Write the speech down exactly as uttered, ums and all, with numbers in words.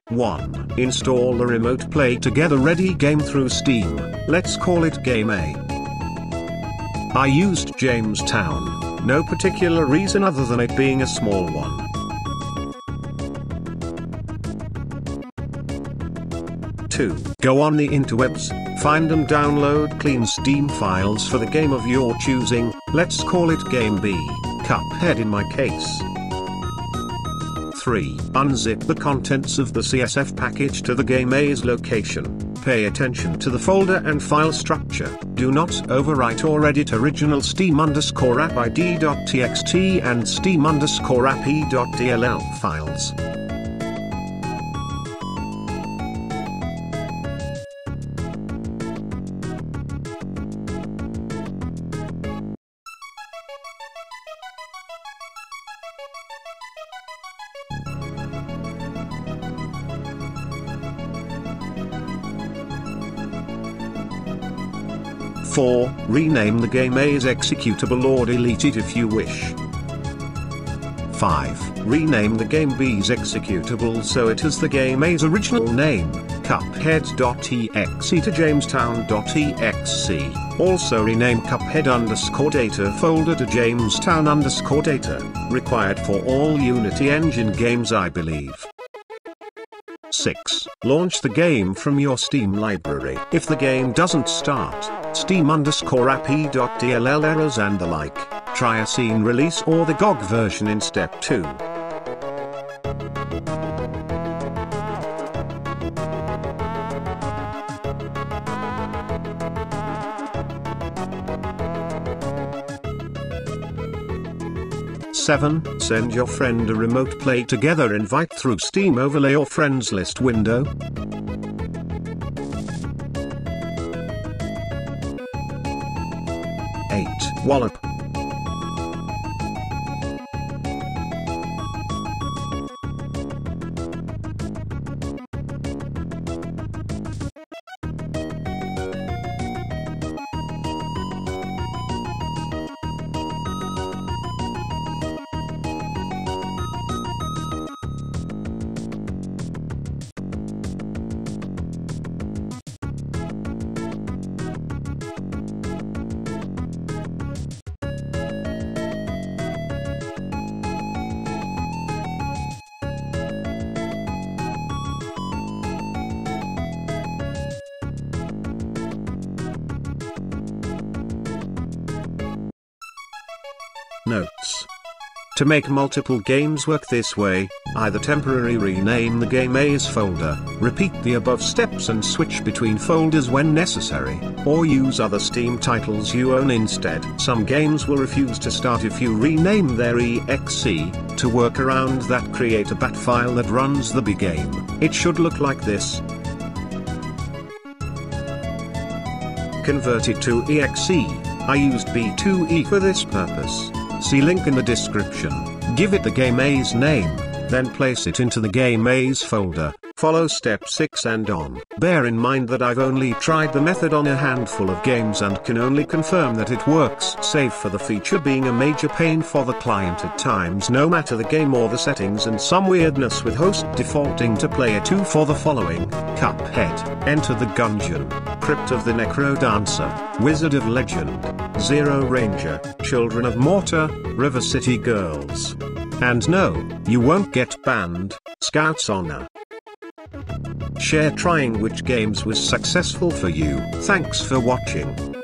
one. Install the remote play together ready game through Steam. Let's call it Game A. I used Jamestown, no particular reason other than it being a small one. two. Go on the interwebs, find and download clean Steam files for the game of your choosing. Let's call it Game B, Cuphead in my case. three. Unzip the contents of the C S V package to the Game A's location. Pay attention to the folder and file structure. Do not overwrite or edit original steam underscore app id.txt and steam underscore app.dll files. four. Rename the Game A's executable or delete it if you wish. five. Rename the Game B's executable so it has the Game A's original name, Cuphead.exe to Jamestown.exe. Also rename Cuphead underscore data folder to Jamestown underscore data, required for all Unity Engine games I believe. six. Launch the game from your Steam library. If the game doesn't start, steam underscore app.dll errors and the like, try a scene release or the G O G version in step two. seven. Send your friend a remote play together invite through Steam overlay or friends list window. eight. Wallop. Notes. To make multiple games work this way, either temporarily rename the Game A's folder, repeat the above steps and switch between folders when necessary, or use other Steam titles you own instead. Some games will refuse to start if you rename their E X E. To work around that, create a bat file that runs the B game. It should look like this. Convert it to E X E. I used B two E for this purpose. See link in the description. Give it the Game A's name, then place it into the Game A's folder. Follow step six and on. Bear in mind that I've only tried the method on a handful of games and can only confirm that it works, save for the feature being a major pain for the client at times, no matter the game or the settings, and some weirdness with host defaulting to player two for the following: Cuphead, Enter the Gungeon, Crypt of the Necrodancer, Wizard of Legend, Zero Ranger, Children of Mortar, River City Girls. And no, you won't get banned, Scouts Honor. Share trying which games was successful for you. Thanks for watching.